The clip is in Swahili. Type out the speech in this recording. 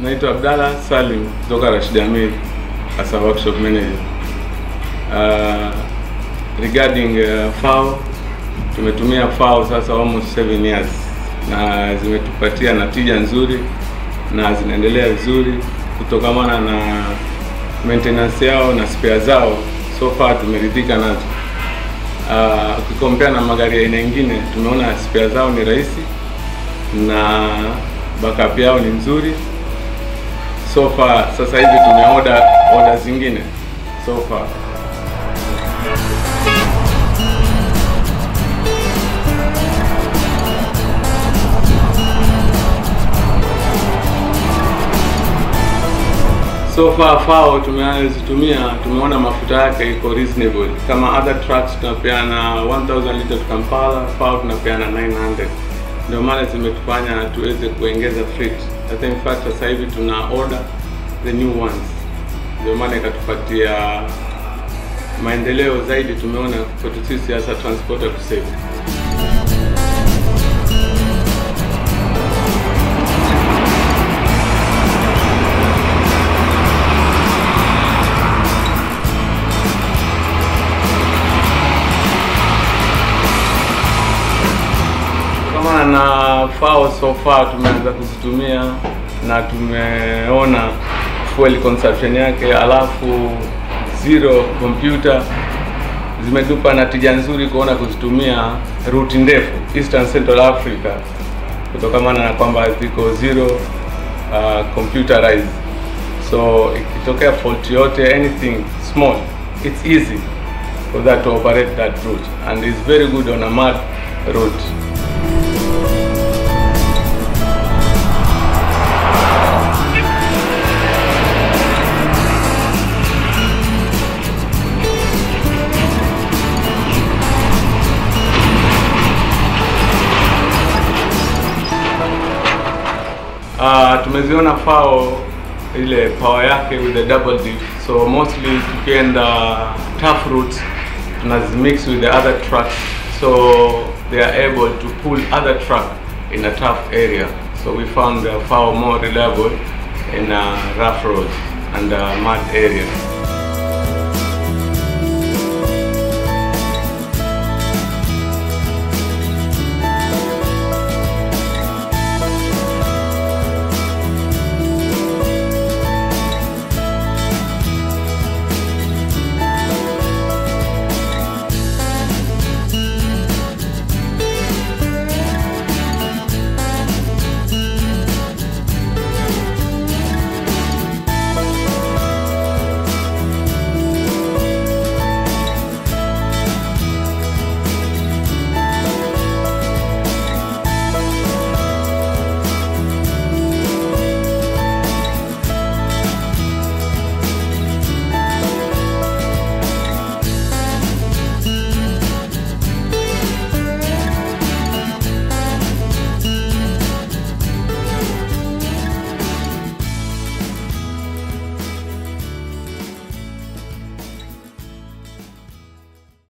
Naitwa Abdalla Salim kutoka Rashid Amir as a workshop manager. Regarding FAO, tumetumia FAO sasa almost 7 years na zimetupatia natija nzuri na zinaendelea vizuri kutokana na maintenance yao na spare zao. So far tumeridhika nazo. Ukikompare na magari aina nyingine, tumeona spare zao ni rahisi na backup yao ni nzuri. So far sasa hivi tumeorder zingine so far. So far FAO tumeona mafuta yake iko reasonable. Kama other trucks tunapeana 1000 liter Kampala, FAO tunapeana 900. Ndio maana zimetufanya tuweze kuongeza freight. Hata in fact sasa hivi tuna order the new ones. Ndio maana ikatupatia maendeleo zaidi, tumeona kwetu sisi as a transporter to save. Na FAO so far tumeanza kuzitumia na tumeona fuel consumption yake, alafu zero computer zimetupa natija nzuri kuona kuzitumia route ndefu Eastern Central Africa, kutokana na kwamba ziko zero computerized. So ikitokea fault yote, anything small, it's easy for that to operate that route, and it's very good on a mud route. Tumeziona FAO ile power yake with the double diff, so mostly tukienda tough routes tunazimix with the other trucks, so they are able to pull other truck in a tough area. So we found the FAO more reliable in rough roads and mud areas.